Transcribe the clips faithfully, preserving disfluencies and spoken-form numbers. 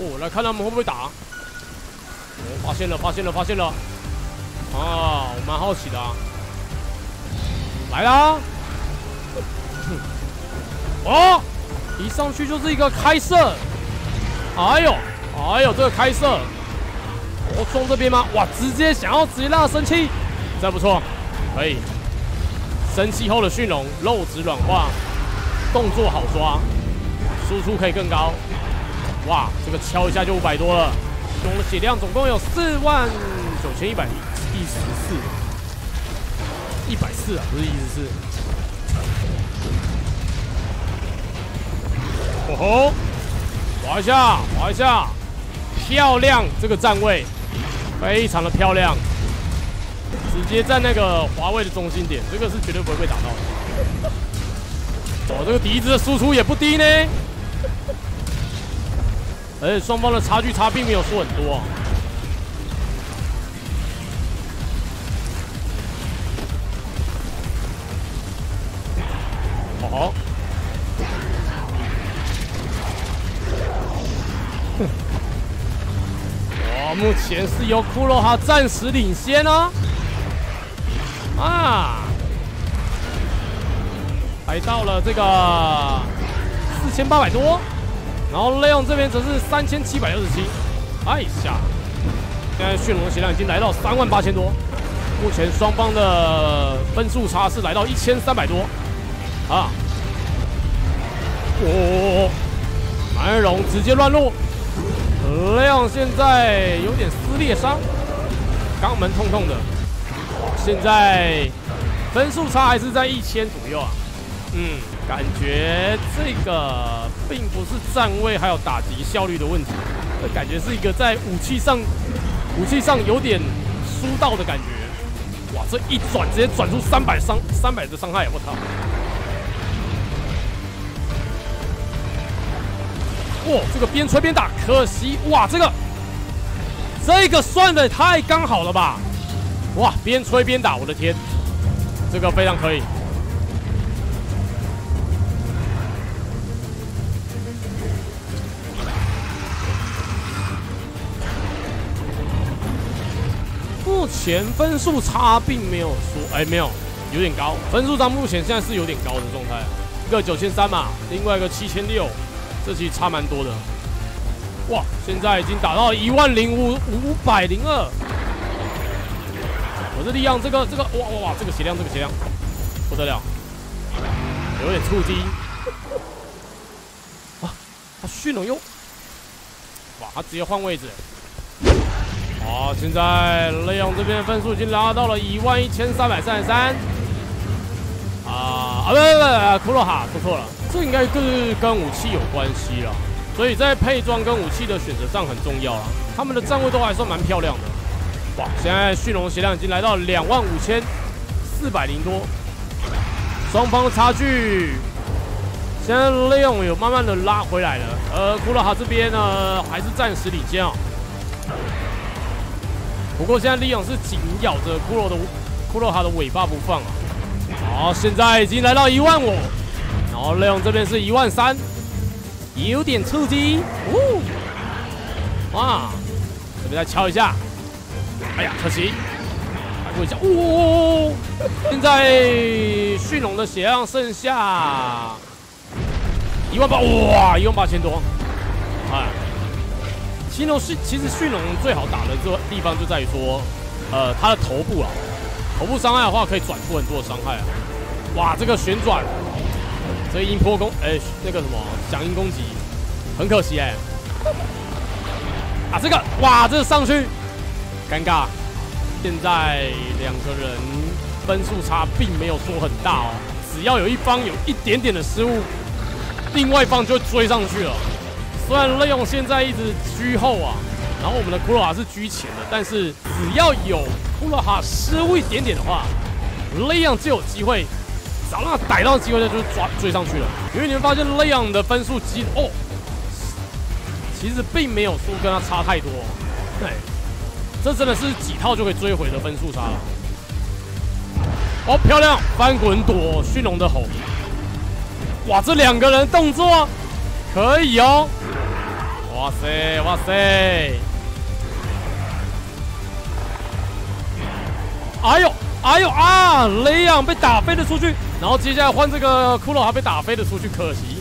哦，来看他们会不会打。哦，发现了，发现了，发现了。啊，我蛮好奇的啊。来啦！哦，一上去就是一个开射。哎呦，哎呦，这个开射。我撞这边吗？哇，直接想要直接让他生气，这不错，可以。生气后的驯龙肉质软化，动作好抓，输出可以更高。哇，这个敲一下就五百多了。驯龙的血量总共有四万九千一百一十四，一百四啊，不是一十四。哦吼，滑一下，滑一下，漂亮！这个站位非常的漂亮。直接在那个滑位的中心点，这个是绝对不会被打到的。哦，这个笛子的输出也不低呢，而且双方的差距差并没有说很多、啊。哦，哇，目前是由库洛哈暂时领先啊。啊，来到了这个四千八百多，然后雷昂这边则是三千七百二十七。哎呀，现在驯龙的血量已经来到三万八千多，目前双方的分数差是来到一千三百多。啊，哦，蛮荣直接乱入，雷昂现在有点撕裂伤，肛门痛痛的。现在分数差还是在一千左右啊，嗯，感觉这个并不是站位还有打击效率的问题，这感觉是一个在武器上武器上有点输到的感觉。哇，这一转直接转出三百伤三百的伤害，我操！哇，这个边吹边打，可惜哇，这个这个算的太刚好了吧！哇，边吹边打，我的天，这个非常可以。目前分数差并没有说，哎，没有，有点高。分数差目前现在是有点高的状态，一个九千三嘛，另外一个七千六，这其实差蛮多的。哇，现在已经打到一万零五五百零二。我是利用这个这个哇哇哇，这个血量这个血量不得了，有点触击啊！他驯龙又哇，他直接换位置。好，现在雷昂这边的分数已经拉到了一万一千三百三十三。啊啊不不不，库洛哈说错了，这应该是跟武器有关系了，所以在配装跟武器的选择上很重要啦。他们的站位都还算蛮漂亮的。哇，现在驯龙血量已经来到两万五千四百零多，双方的差距，现在雷昂有慢慢的拉回来了，而库洛哈这边呢还是暂时领先啊。不过现在雷昂是紧咬着库洛的库洛哈的尾巴不放啊。好，现在已经来到一万五，然后雷昂这边是一万三，有点刺激。哦，哇，这边再敲一下。哎呀，可惜，来过一下，哦，现在驯龙的血量剩下一万八，哇，一万八千多，哎，驯龙是其实驯龙最好打的这个地方就在于说，呃，它的头部啊，头部伤害的话可以转出很多的伤害啊，哇，这个旋转，这个音波攻，哎、欸，那个什么响应攻击，很可惜哎、欸，啊，这个，哇，这个上去。尴尬，现在两个人分数差并没有说很大哦，只要有一方有一点点的失误，另外一方就追上去了。虽然雷昂现在一直居后啊，然后我们的库洛哈是居前的，但是只要有库洛哈失误一点点的话，雷昂就有机会，只要让他逮到机会，他就是抓追上去了。因为你们发现雷昂的分数其实哦，其实并没有说跟他差太多，对。这真的是几套就可以追回的分数差了。哦，漂亮，翻滚躲驯龙的吼。哇，这两个人动作可以哦。 哇塞，哇塞！哎呦，哎呦啊！雷昂被打飞了出去，然后接下来换这个骷髅还被打飞了出去，可惜。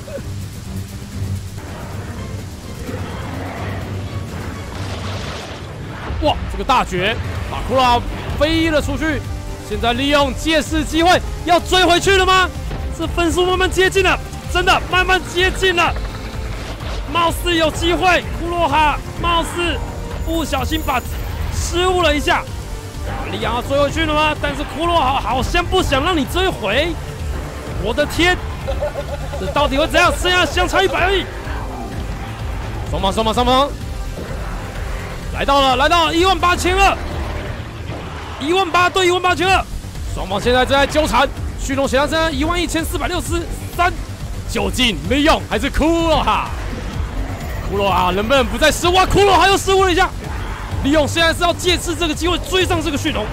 哇，这个大绝把骷髅飞了出去，现在利用借势机会要追回去了吗？这分数慢慢接近了，真的慢慢接近了。貌似有机会，库洛哈貌似不小心把失误了一下。利昂要追回去了吗？但是库洛哈好像不想让你追回。我的天，这到底会怎样？剩下相差一百而已。双方双方双方。来到了，来到了一万八千二，一万八对一万八千二，双方现在正在纠缠。旭龙显然剩一万一千四百六十三，究竟没用还是库洛哈？库洛哈能不能不再失误？库洛哈又失误了一下。利用现在是要借次这个机会追上这个旭龙。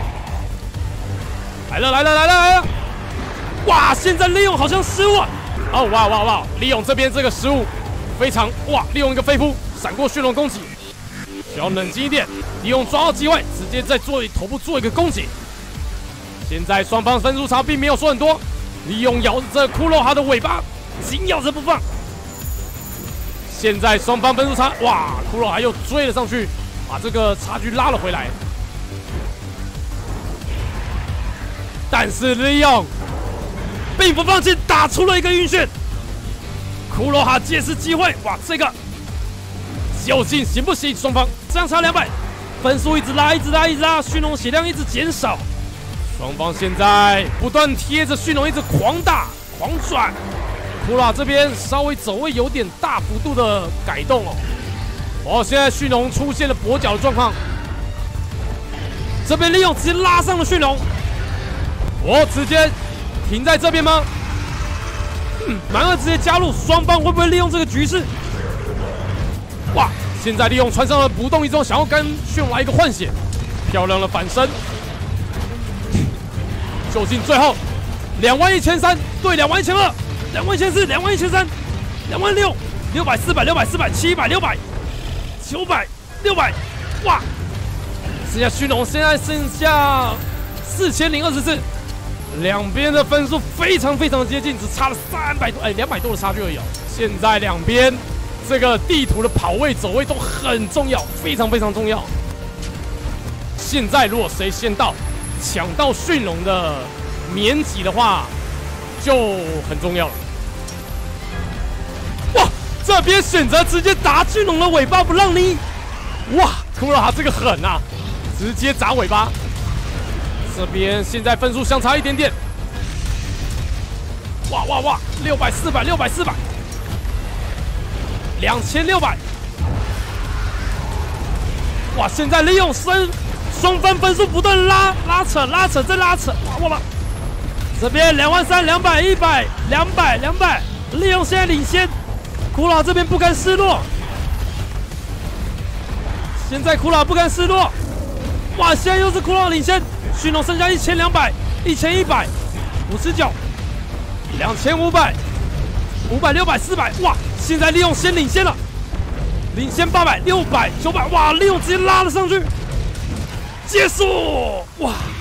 来了来了来了来了！哇，现在利用好像失误了。哦哇哇哇！利用这边这个失误非常哇，利用一个飞扑闪过旭龙攻击。需要冷静一点，利用抓到机会，直接在做头部做一个攻击。现在双方分数差并没有说很多，利用咬着骷髅哈的尾巴，紧咬着不放。现在双方分数差，哇，骷髅哈又追了上去，把这个差距拉了回来。但是利用并不放弃，打出了一个晕眩。骷髅哈借势机会，哇，这个。究竟行不行？双方相差两百，分数一直拉，一直拉，一直拉，迅龙血量一直减少。双方现在不断贴着迅龙，一直狂打、狂转。库拉这边稍微走位有点大幅度的改动哦。哦，现在迅龙出现了跛脚的状况。这边利用直接拉上了迅龙。我、哦、直接停在这边吗？嗯，蛮二直接加入，双方会不会利用这个局势？哇！现在利用穿上了不动一中，想要跟迅龙来一个换血，漂亮的反身。究竟最后两万一千三对两万一千二，两万一千四，两万一千三，两万六，六百四百六百四百七百六百九百六百，哇！剩下迅龙现在剩下四千零二十四，两边的分数非常非常接近，只差了三百多哎两百多的差距而已哦。现在两边。这个地图的跑位、走位都很重要，非常非常重要。现在如果谁先到，抢到迅龙的免级的话，就很重要了。哇，这边选择直接打迅龙的尾巴不让你，哇，库洛哈这个狠啊，直接砸尾巴。这边现在分数相差一点点。哇哇哇，六百、四百、六百、四百。两千六百，哇！现在利用身双方分数不断拉拉扯拉扯再拉扯，哇哇哇！这边两万三两百一百两百两百，利用现在领先，库拉这边不甘示弱，现在库拉不甘示弱，哇！现在又是库拉领先，迅龙剩下一千两百一千一百五十九两千五百五百六百四百，哇！现在利用先领先了，领先八百、六百、九百，哇！利用直接拉了上去，结束，哇！